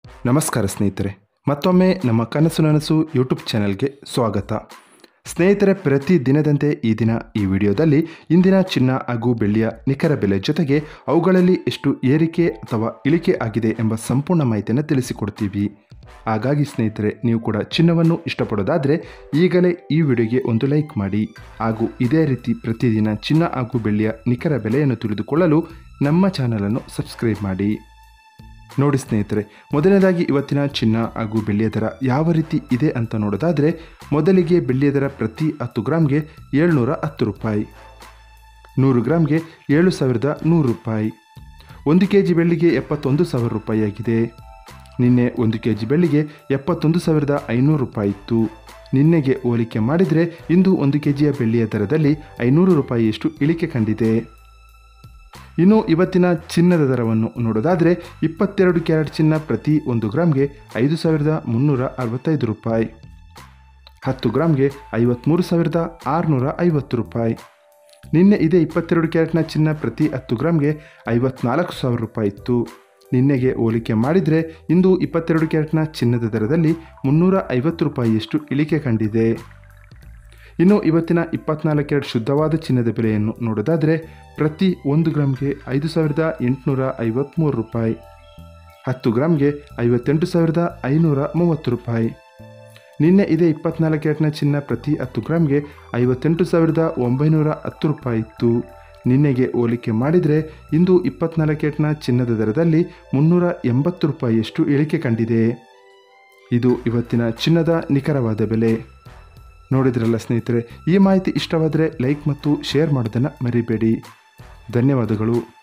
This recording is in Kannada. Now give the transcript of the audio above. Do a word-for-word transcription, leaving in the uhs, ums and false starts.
ನಮಸ್ಕಾರ ಸ್ನೇಹಿತರೆ, ಮತ್ತೊಮ್ಮೆ ನಮ್ಮ ಕನಸು ನನಸು ಯೂಟ್ಯೂಬ್ ಚಾನೆಲ್ಗೆ ಸ್ವಾಗತ. ಸ್ನೇಹಿತರೆ, ಪ್ರತಿ ದಿನದಂತೆ ಈ ದಿನ ಈ ವಿಡಿಯೋದಲ್ಲಿ ಇಂದಿನ ಚಿನ್ನ ಹಾಗೂ ಬೆಳ್ಳಿಯ ನಿಖರ ಬೆಲೆ ಜೊತೆಗೆ ಅವುಗಳಲ್ಲಿ ಎಷ್ಟು ಏರಿಕೆ ಅಥವಾ ಇಳಿಕೆ ಆಗಿದೆ ಎಂಬ ಸಂಪೂರ್ಣ ಮಾಹಿತಿಯನ್ನು ತಿಳಿಸಿಕೊಡ್ತೀವಿ. ಹಾಗಾಗಿ ಸ್ನೇಹಿತರೆ, ನೀವು ಕೂಡ ಚಿನ್ನವನ್ನು ಇಷ್ಟಪಡೋದಾದರೆ ಈಗಲೇ ಈ ವಿಡಿಯೋಗೆ ಒಂದು ಲೈಕ್ ಮಾಡಿ ಹಾಗೂ ಇದೇ ರೀತಿ ಪ್ರತಿದಿನ ಚಿನ್ನ ಹಾಗೂ ಬೆಳ್ಳಿಯ ನಿಖರ ಬೆಲೆಯನ್ನು ತಿಳಿದುಕೊಳ್ಳಲು ನಮ್ಮ ಚಾನಲನ್ನು ಸಬ್ಸ್ಕ್ರೈಬ್ ಮಾಡಿ. ನೋಡಿ ಸ್ನೇಹಿತರೆ, ಮೊದಲನೇದಾಗಿ ಇವತ್ತಿನ ಚಿನ್ನ ಹಾಗೂ ಬೆಳ್ಳಿಯ ದರ ಯಾವ ರೀತಿ ಇದೆ ಅಂತ ನೋಡೋದಾದರೆ, ಮೊದಲಿಗೆ ಬೆಳ್ಳಿಯ ದರ ಪ್ರತಿ ಹತ್ತು ಗ್ರಾಮ್ಗೆ ಏಳ್ನೂರ ಹತ್ತು ರೂಪಾಯಿ, ನೂರು ಗ್ರಾಮ್ಗೆ ಏಳು ಸಾವಿರದ ನೂರು ರೂಪಾಯಿ. ಒಂದು ಕೆ ಜಿ ಬೆಳ್ಳಿಗೆ ಎಪ್ಪತ್ತೊಂದು ಸಾವಿರ ರೂಪಾಯಿ ಆಗಿದೆ. ನಿನ್ನೆ ಒಂದು ಕೆ ಜಿ ಬೆಳ್ಳಿಗೆ ಎಪ್ಪತ್ತೊಂದು ಸಾವಿರದ ಐನೂರು ರೂಪಾಯಿ ಇತ್ತು. ನಿನ್ನೆಗೆ ಹೋಲಿಕೆ ಮಾಡಿದರೆ ಇಂದು ಒಂದು ಕೆ ಜಿಯ ಬೆಳ್ಳಿಯ ದರದಲ್ಲಿ ಐನೂರು ರೂಪಾಯಿಯಷ್ಟು ಇಳಿಕೆ ಕಂಡಿದೆ. ಇನ್ನು ಇವತ್ತಿನ ಚಿನ್ನದ ದರವನ್ನು ನೋಡೋದಾದರೆ, ಇಪ್ಪತ್ತೆರಡು ಕ್ಯಾರೆಟ್ ಚಿನ್ನ ಪ್ರತಿ ಒಂದು ಗ್ರಾಮ್ಗೆ ಐದು ಸಾವಿರದ ಮುನ್ನೂರ ಅರವತ್ತೈದು ರೂಪಾಯಿ, ಹತ್ತು ಗ್ರಾಮ್ಗೆ ಐವತ್ತ್ಮೂರು ಸಾವಿರದ ಆರುನೂರ ಐವತ್ತು ರೂಪಾಯಿ. ನಿನ್ನೆ ಇದೇ ಇಪ್ಪತ್ತೆರಡು ಕ್ಯಾರೆಟ್ನ ಚಿನ್ನ ಪ್ರತಿ ಹತ್ತು ಗ್ರಾಮ್ಗೆ ಐವತ್ನಾಲ್ಕು ಸಾವಿರ ರೂಪಾಯಿ ಇತ್ತು. ನಿನ್ನೆಗೆ ಹೋಲಿಕೆ ಮಾಡಿದರೆ ಇಂದು ಇಪ್ಪತ್ತೆರಡು ಕ್ಯಾರೆಟ್ನ ಚಿನ್ನದ ದರದಲ್ಲಿ ಮುನ್ನೂರ ಐವತ್ತು ರೂಪಾಯಿಯಷ್ಟು ಇಳಿಕೆ ಕಂಡಿದೆ. ಇನ್ನು ಇವತ್ತಿನ ಇಪ್ಪತ್ನಾಲ್ಕು ಕ್ಯಾರೆಟ್ ಶುದ್ಧವಾದ ಚಿನ್ನದ ಬೆಲೆಯನ್ನು ನೋಡೋದಾದರೆ, ಪ್ರತಿ ಒಂದು ಗ್ರಾಮ್ಗೆ ಐದು ಸಾವಿರದ ಎಂಟುನೂರ ಐವತ್ತ್ಮೂರು ರೂಪಾಯಿ, ಹತ್ತು ಗ್ರಾಮ್ಗೆ ಐವತ್ತೆಂಟು ಸಾವಿರದ ಐನೂರ ಮೂವತ್ತು ರೂಪಾಯಿ. ನಿನ್ನೆ ಇದೇ ಇಪ್ಪತ್ನಾಲ್ಕು ಕ್ಯಾರೆಟ್ನ ಚಿನ್ನ ಪ್ರತಿ ಹತ್ತು ಗ್ರಾಮ್ಗೆ ಐವತ್ತೆಂಟು ಸಾವಿರದ ಒಂಬೈನೂರ ಹತ್ತು ರೂಪಾಯಿ ಇತ್ತು. ನಿನ್ನೆಗೆ ಹೋಲಿಕೆ ಮಾಡಿದರೆ ಇಂದು ಇಪ್ಪತ್ನಾಲ್ಕು ಕ್ಯಾರೆಟ್ನ ಚಿನ್ನದ ದರದಲ್ಲಿ ಮುನ್ನೂರ ಎಂಬತ್ತು ರೂಪಾಯಿಯಷ್ಟು ಇಳಿಕೆ ಕಂಡಿದೆ. ಇದು ಇವತ್ತಿನ ಚಿನ್ನದ ನಿಖರವಾದ ಬೆಲೆ. ನೋಡಿದ್ರಲ್ಲ ಸ್ನೇಹಿತರೆ, ಈ ಮಾಹಿತಿ ಇಷ್ಟವಾದರೆ ಲೈಕ್ ಮತ್ತು ಶೇರ್ ಮಾಡೋದನ್ನು ಮರಿಬೇಡಿ. ಧನ್ಯವಾದಗಳು.